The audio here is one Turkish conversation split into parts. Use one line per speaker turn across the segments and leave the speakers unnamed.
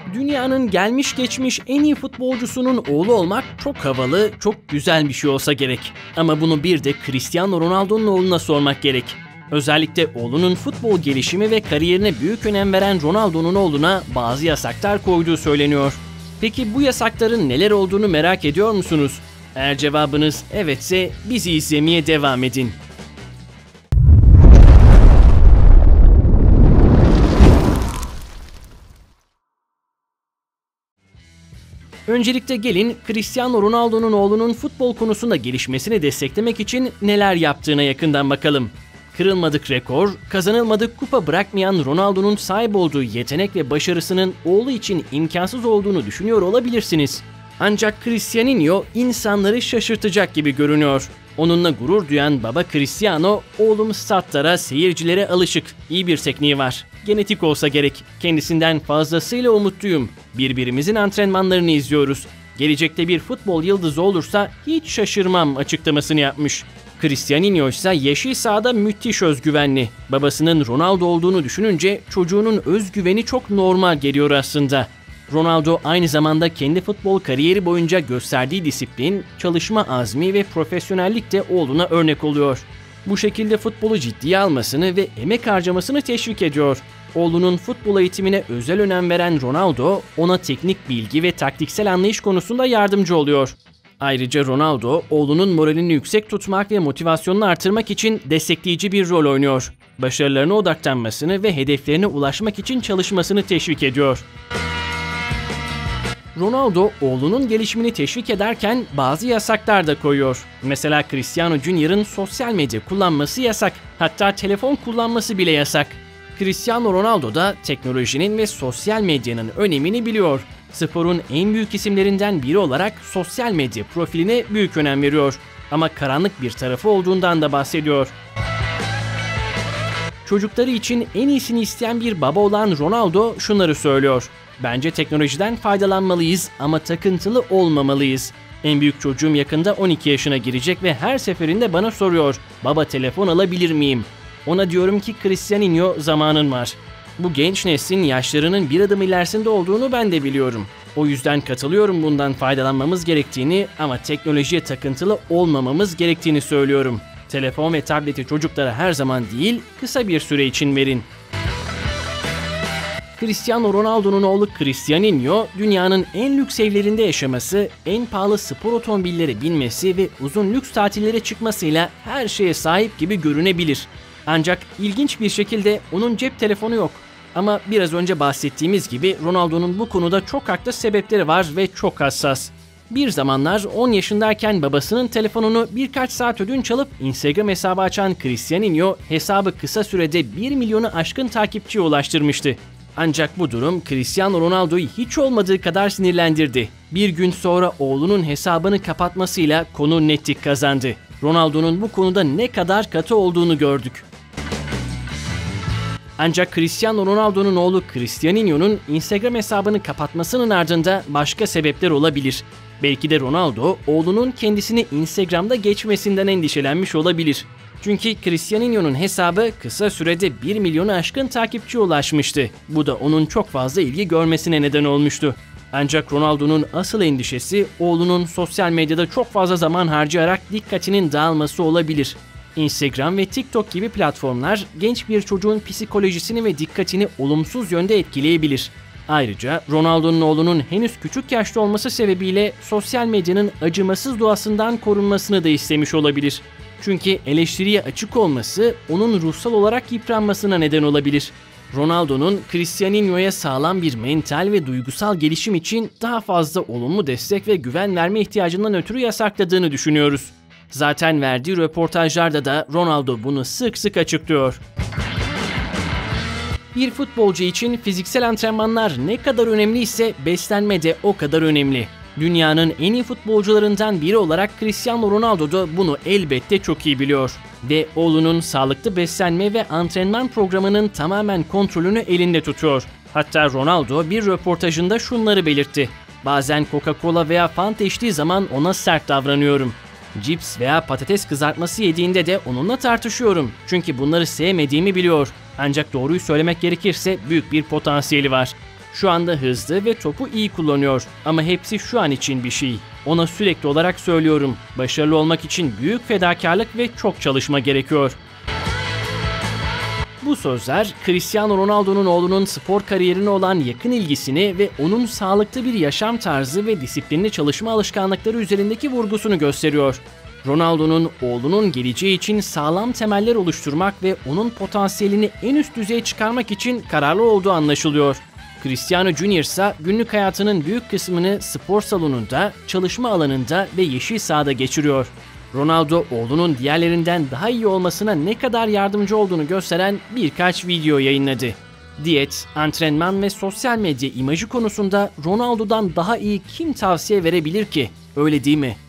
Dünyanın gelmiş geçmiş en iyi futbolcusunun oğlu olmak çok havalı, çok güzel bir şey olsa gerek. Ama bunu bir de Cristiano Ronaldo'nun oğluna sormak gerek. Özellikle oğlunun futbol gelişimi ve kariyerine büyük önem veren Ronaldo'nun oğluna bazı yasaklar koyduğu söyleniyor. Peki bu yasakların neler olduğunu merak ediyor musunuz? Eğer cevabınız evetse bizi izlemeye devam edin. Öncelikle gelin Cristiano Ronaldo'nun oğlunun futbol konusunda gelişmesini desteklemek için neler yaptığına yakından bakalım. Kırılmadık rekor, kazanılmadık kupa bırakmayan Ronaldo'nun sahip olduğu yetenek ve başarısının oğlu için imkansız olduğunu düşünüyor olabilirsiniz. Ancak Cristianinho insanları şaşırtacak gibi görünüyor. Onunla gurur duyan baba Cristiano, oğlum statlara, seyircilere alışık, iyi bir tekniği var. Genetik olsa gerek, kendisinden fazlasıyla umutluyum. Birbirimizin antrenmanlarını izliyoruz. Gelecekte bir futbol yıldızı olursa hiç şaşırmam açıklamasını yapmış. Cristianinho ise yeşil sahada müthiş özgüvenli. Babasının Ronaldo olduğunu düşününce çocuğunun özgüveni çok normal geliyor aslında. Ronaldo aynı zamanda kendi futbol kariyeri boyunca gösterdiği disiplin, çalışma azmi ve profesyonellik de oğluna örnek oluyor. Bu şekilde futbolu ciddiye almasını ve emek harcamasını teşvik ediyor. Oğlunun futbol eğitimine özel önem veren Ronaldo, ona teknik bilgi ve taktiksel anlayış konusunda yardımcı oluyor. Ayrıca Ronaldo, oğlunun moralini yüksek tutmak ve motivasyonunu artırmak için destekleyici bir rol oynuyor. Başarılarına odaklanmasını ve hedeflerine ulaşmak için çalışmasını teşvik ediyor. Ronaldo, oğlunun gelişimini teşvik ederken bazı yasaklar da koyuyor. Mesela Cristiano Junior'ın sosyal medya kullanması yasak, hatta telefon kullanması bile yasak. Cristiano Ronaldo da teknolojinin ve sosyal medyanın önemini biliyor. Sporun en büyük isimlerinden biri olarak sosyal medya profiline büyük önem veriyor. Ama karanlık bir tarafı olduğundan da bahsediyor. Çocukları için en iyisini isteyen bir baba olan Ronaldo şunları söylüyor. Bence teknolojiden faydalanmalıyız ama takıntılı olmamalıyız. En büyük çocuğum yakında 12 yaşına girecek ve her seferinde bana soruyor. Baba telefon alabilir miyim? Ona diyorum ki Cristianinho zamanın var. Bu genç neslin yaşlarının bir adım ilerisinde olduğunu ben de biliyorum. O yüzden katılıyorum bundan faydalanmamız gerektiğini ama teknolojiye takıntılı olmamamız gerektiğini söylüyorum. Telefon ve tableti çocuklara her zaman değil, kısa bir süre için verin. Cristiano Ronaldo'nun oğlu Cristianinho, dünyanın en lüks evlerinde yaşaması, en pahalı spor otomobillere binmesi ve uzun lüks tatillere çıkmasıyla her şeye sahip gibi görünebilir. Ancak ilginç bir şekilde onun cep telefonu yok. Ama biraz önce bahsettiğimiz gibi Ronaldo'nun bu konuda çok haklı sebepleri var ve çok hassas. Bir zamanlar 10 yaşındayken babasının telefonunu birkaç saat ödünç alıp Instagram hesabı açan Cristianinho hesabı kısa sürede 1 milyonu aşkın takipçiye ulaştırmıştı. Ancak bu durum Cristiano Ronaldo'yu hiç olmadığı kadar sinirlendirdi. Bir gün sonra oğlunun hesabını kapatmasıyla konu netlik kazandı. Ronaldo'nun bu konuda ne kadar katı olduğunu gördük. Ancak Cristiano Ronaldo'nun oğlu Cristianinho'nun Instagram hesabını kapatmasının ardında başka sebepler olabilir. Belki de Ronaldo, oğlunun kendisini Instagram'da geçmesinden endişelenmiş olabilir. Çünkü Cristianinho'nun hesabı kısa sürede 1 milyonu aşkın takipçiye ulaşmıştı. Bu da onun çok fazla ilgi görmesine neden olmuştu. Ancak Ronaldo'nun asıl endişesi oğlunun sosyal medyada çok fazla zaman harcayarak dikkatinin dağılması olabilir. Instagram ve TikTok gibi platformlar genç bir çocuğun psikolojisini ve dikkatini olumsuz yönde etkileyebilir. Ayrıca Ronaldo'nun oğlunun henüz küçük yaşta olması sebebiyle sosyal medyanın acımasız doğasından korunmasını da istemiş olabilir. Çünkü eleştiriye açık olması onun ruhsal olarak yıpranmasına neden olabilir. Ronaldo'nun Cristianinho'ya sağlam bir mental ve duygusal gelişim için daha fazla olumlu destek ve güven verme ihtiyacından ötürü yasakladığını düşünüyoruz. Zaten verdiği röportajlarda da Ronaldo bunu sık sık açıklıyor. Bir futbolcu için fiziksel antrenmanlar ne kadar önemliyse beslenme de o kadar önemli. Dünyanın en iyi futbolcularından biri olarak Cristiano Ronaldo da bunu elbette çok iyi biliyor. Ve oğlunun sağlıklı beslenme ve antrenman programının tamamen kontrolünü elinde tutuyor. Hatta Ronaldo bir röportajında şunları belirtti. Bazen Coca-Cola veya Fanta içtiği zaman ona sert davranıyorum. Cips veya patates kızartması yediğinde de onunla tartışıyorum. Çünkü bunları sevmediğimi biliyor. Ancak doğruyu söylemek gerekirse büyük bir potansiyeli var. Şu anda hızlı ve topu iyi kullanıyor ama hepsi şu an için bir şey. Ona sürekli olarak söylüyorum. Başarılı olmak için büyük fedakarlık ve çok çalışma gerekiyor. Bu sözler Cristiano Ronaldo'nun oğlunun spor kariyerine olan yakın ilgisini ve onun sağlıklı bir yaşam tarzı ve disiplinli çalışma alışkanlıkları üzerindeki vurgusunu gösteriyor. Ronaldo'nun oğlunun geleceği için sağlam temeller oluşturmak ve onun potansiyelini en üst düzeye çıkarmak için kararlı olduğu anlaşılıyor. Cristiano Junior ise günlük hayatının büyük kısmını spor salonunda, çalışma alanında ve yeşil sahada geçiriyor. Ronaldo oğlunun diğerlerinden daha iyi olmasına ne kadar yardımcı olduğunu gösteren birkaç video yayınladı. Diyet, antrenman ve sosyal medya imajı konusunda Ronaldo'dan daha iyi kim tavsiye verebilir ki? Öyle değil mi?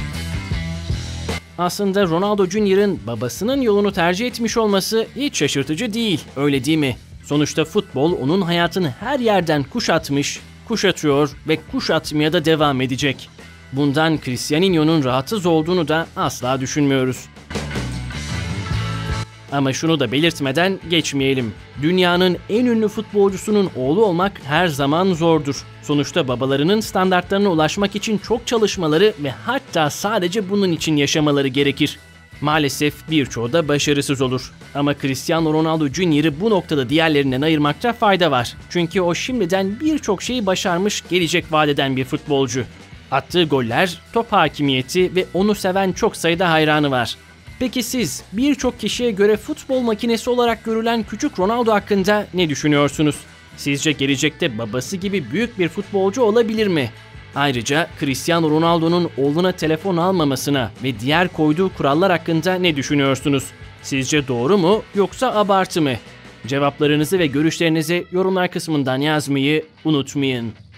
Aslında Ronaldo Junior'ın babasının yolunu tercih etmiş olması hiç şaşırtıcı değil, öyle değil mi? Sonuçta futbol onun hayatını her yerden kuşatmış, kuşatıyor ve kuşatmaya da devam edecek. Bundan Cristiano'nun rahatsız olduğunu da asla düşünmüyoruz. Ama şunu da belirtmeden geçmeyelim. Dünyanın en ünlü futbolcusunun oğlu olmak her zaman zordur. Sonuçta babalarının standartlarına ulaşmak için çok çalışmaları ve hatta sadece bunun için yaşamaları gerekir. Maalesef birçoğu da başarısız olur. Ama Cristiano Ronaldo Junior'ı bu noktada diğerlerinden ayırmakta fayda var. Çünkü o şimdiden birçok şeyi başarmış, gelecek vaat eden bir futbolcu. Attığı goller, top hakimiyeti ve onu seven çok sayıda hayranı var. Peki siz birçok kişiye göre futbol makinesi olarak görülen küçük Ronaldo hakkında ne düşünüyorsunuz? Sizce gelecekte babası gibi büyük bir futbolcu olabilir mi? Ayrıca Cristiano Ronaldo'nun oğluna telefon almamasına ve diğer koyduğu kurallar hakkında ne düşünüyorsunuz? Sizce doğru mu yoksa abartı mı? Cevaplarınızı ve görüşlerinizi yorumlar kısmından yazmayı unutmayın.